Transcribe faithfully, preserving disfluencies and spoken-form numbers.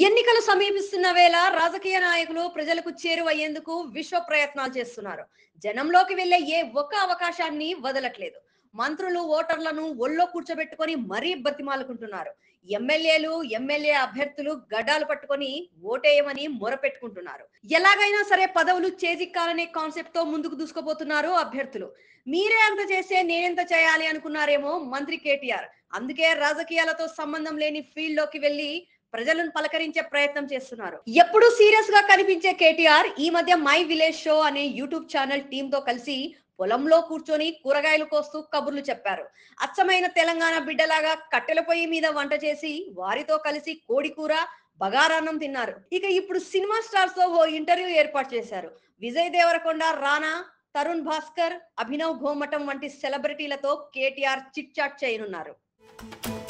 ఎన్నికలు సమీపిస్తున్న వేళ రాజకీయ నాయకులు ప్రజలకు చేరువయ్యేందుకు విశ్వ ప్రయత్నాలు చేస్తున్నారు. జనంలోకి వెళ్లే ఏ ఒక్క అవకాశాన్ని వదలట్లేదు. మంత్రులు ఓటర్లను ఒళ్ళో కూర్చోబెట్టుకొని మరీ బతిమాలుకుంటున్నారు. ఎమ్మెల్యేలు ఎమ్మెల్యే అభ్యర్థులు గడ్డాలు పట్టుకొని ఓటేయమని మొరపెట్టుకుంటున్నారు. ఎలాగైనా సరే పదవులు చేజిక్కాలనే కాన్సెప్ట్ తో ముందుకు దూసుకుపోతున్నారు అభ్యర్థులు. మీరే అంత చేస్తే నేనెంత చేయాలి అనుకున్నారేమో మంత్రి కేటీఆర్. అందుకే రాజకీయాలతో సంబంధం లేని ఫీల్డ్ లోకి వెళ్లి ప్రజలను పలకరించే ప్రయత్నం చేస్తున్నారు. ఎప్పుడు సీరియస్ గా కనిపించే కేటీఆర్ ఈ మధ్య మై విలేజ్ షో అనే యూట్యూబ్ ఛానల్ టీమ్ తో కలిసి పొలంలో కూర్చొని కూరగాయలు కోస్తూ కబుర్లు చెప్పారు. అచ్చమైన తెలంగాణ బిడ్డలాగా కట్టెల పొయ్యి మీద వంట చేసి వారితో కలిసి కోడి కూర బగారాన్నం తిన్నారు. ఇక ఇప్పుడు సినిమా స్టార్స్ తో ఓ ఇంటర్వ్యూ ఏర్పాటు చేశారు. విజయ్ దేవరకొండ, రానా, తరుణ్ భాస్కర్, అభినవ్ గోమటం వంటి సెలబ్రిటీలతో కేటీఆర్ చిట్ చాట్ చేయనున్నారు.